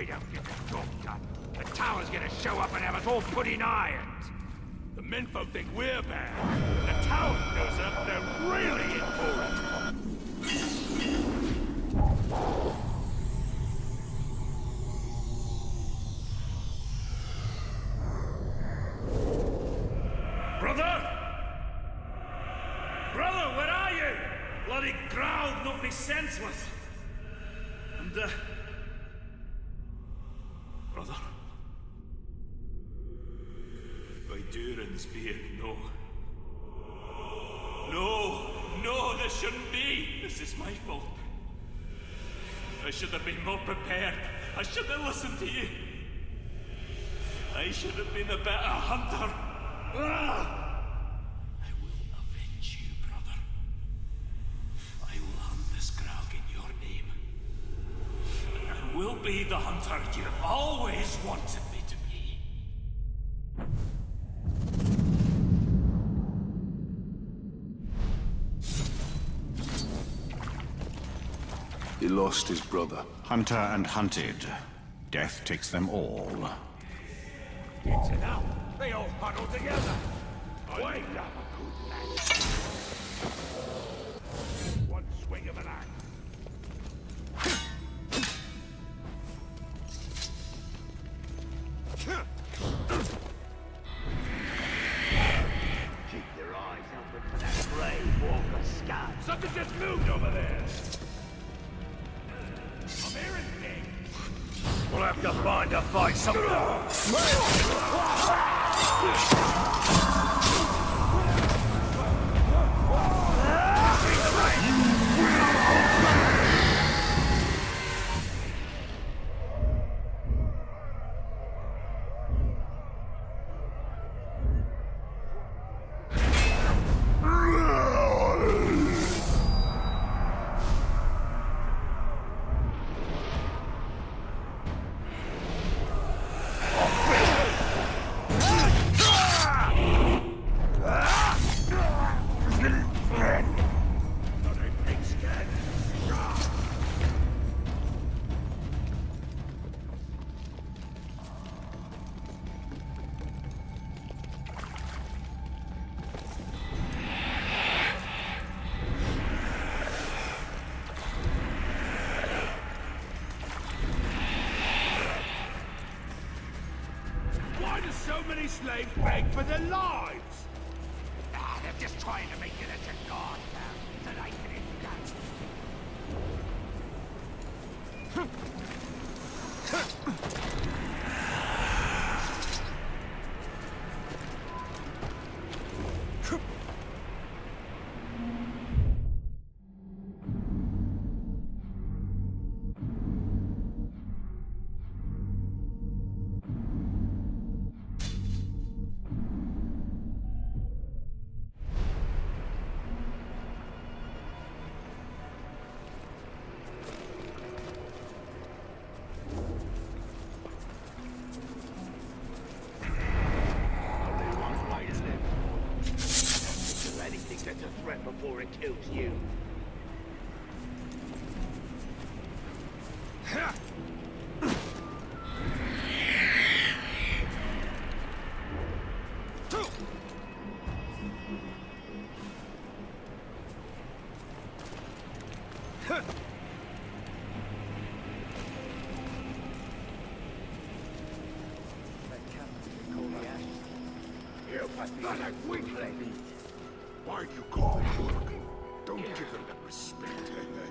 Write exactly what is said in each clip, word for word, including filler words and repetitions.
I don't get the job done, the tower's gonna show up and have us all put in irons. The menfolk think we're bad. The tower goes up, they're really in for it. Brother? Brother, where are you? Bloody crowd knocked me senseless. And, uh... Brother? By Durin's beard, no. No, no, this shouldn't be. This is my fault. I should have been more prepared. I should have listened to you. I should have been a better hunter. Ah! I will avenge you, brother. I will hunt this Graug in your name. And I will be the hunter you always wanted me to be. He lost his brother. Hunter and hunted. Death takes them all. It's enough. They all huddle together. Wait up, good lad. One swing of an axe. Keep your eyes open for that grey walker scout. Something just moved over there. I'm hearing things. We'll have to find a fight somewhere. Slaves beg for their lives! Ah, they're just trying to make it into God now, so they can before it kills you. You pathetic weakling! Why do you call them work? Don't give them that respect.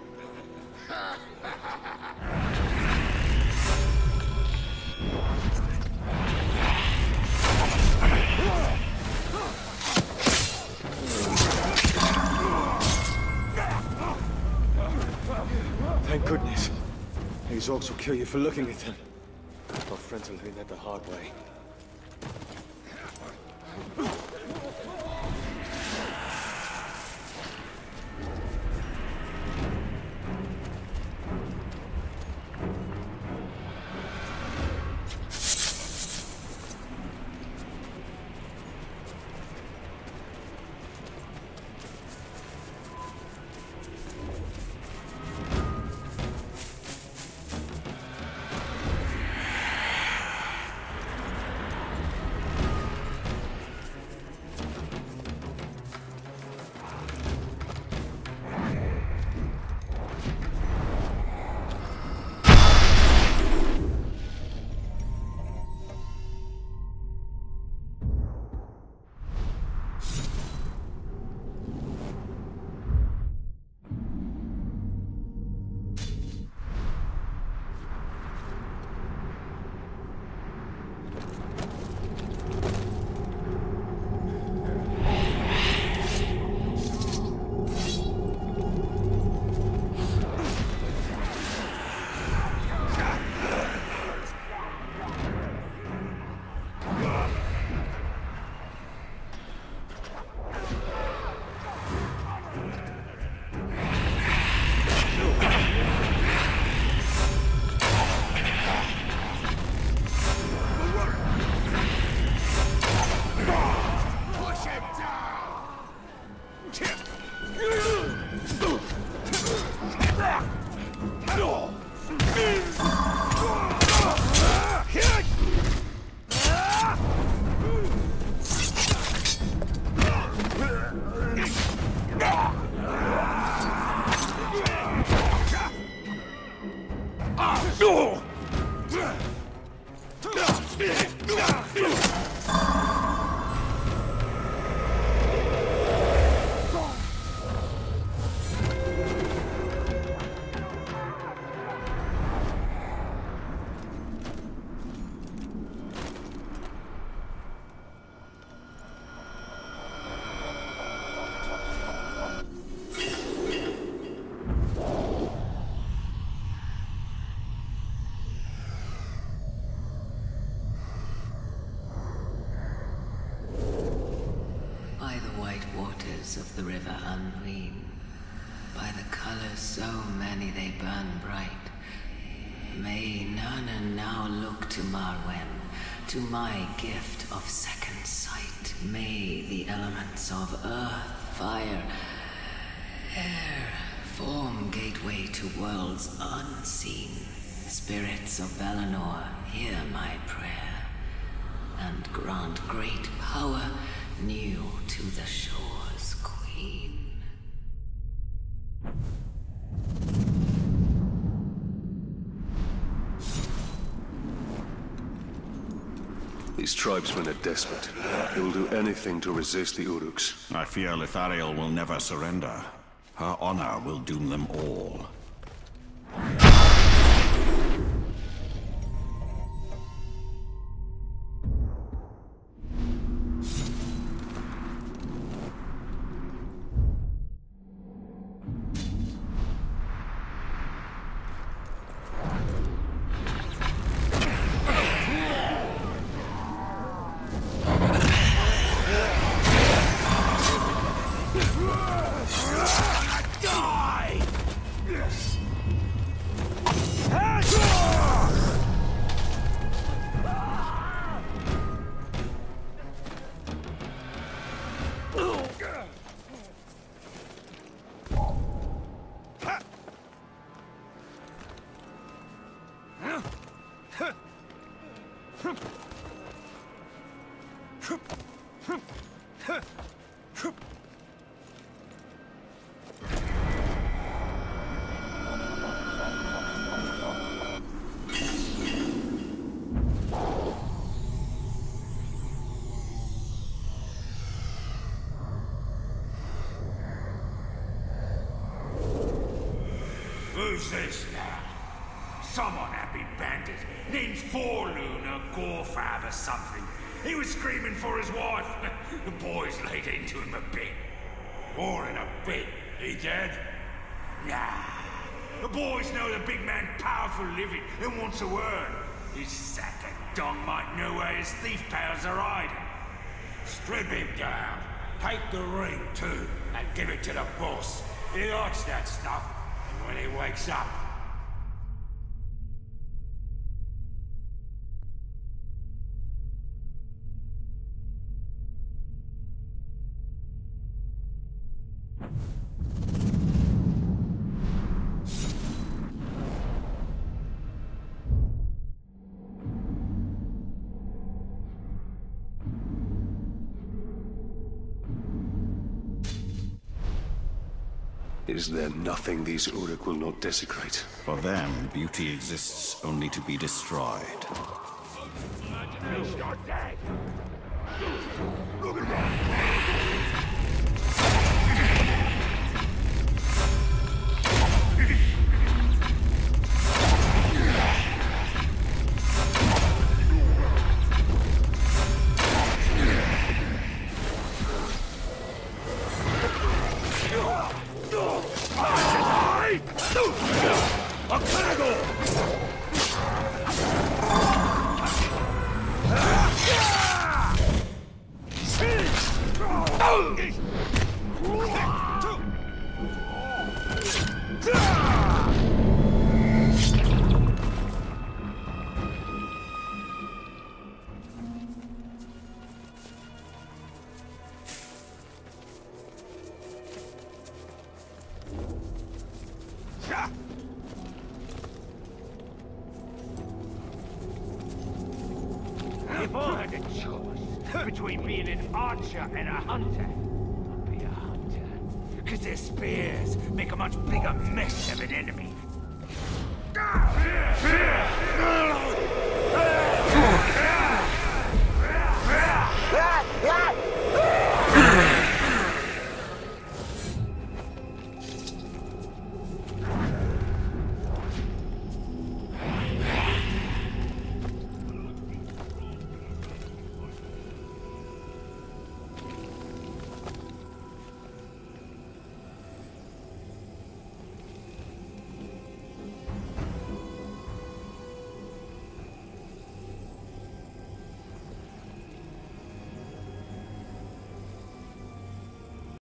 Thank goodness. These orcs will kill you for looking at them. Our friends will learn that the hard way. Of the river Unween, by the colors so many they burn bright, may none now look to Marwen, to my gift of second sight. May the elements of earth, fire, air form gateway to worlds unseen. Spirits of Valinor, hear my prayer, and grant great power new to the shore. These tribesmen are desperate. They will do anything to resist the Uruks. I fear Lithariel will never surrender. Her honor will doom them all. Who's this now? Some unhappy bandit named Forloon or Gorfab or something. He was screaming for his wife. The boys laid into him a bit. More than a bit. He dead? Nah. The boys know the big man powerful living and wants to earn. His sack of dong might know where his thief pals are hiding. Strip him down. Take the ring too and give it to the boss. He likes that stuff. When he wakes up. Is there nothing these Uruk will not desecrate? For them, beauty exists only to be destroyed. You're dead. If I had a choice between being an archer and a hunter, I'd be a hunter. Because their spears make a much bigger mess of an enemy.